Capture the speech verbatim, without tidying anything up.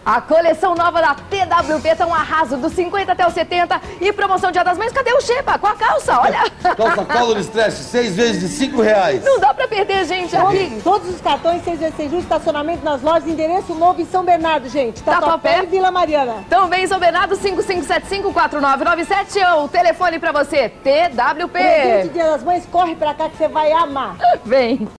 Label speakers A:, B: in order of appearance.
A: A coleção nova da T W P tá um arraso dos cinquenta até os setenta e promoção Dia das Mães. Cadê o Xepa? Com a calça, olha.
B: Calça Color Stretch, seis vezes de cinco reais.
A: Não dá pra perder, gente. Aqui.
C: Todos os cartões, seis vezes sem juros, estacionamento nas lojas, endereço novo em São Bernardo, gente.
A: Tatuapé
C: e Vila Mariana.
A: Também em São Bernardo, cinco cinco sete cinco, quatro nove nove sete ou telefone pra você, T W P.
C: Presente Dia das Mães, corre pra cá que você vai amar.
A: Vem.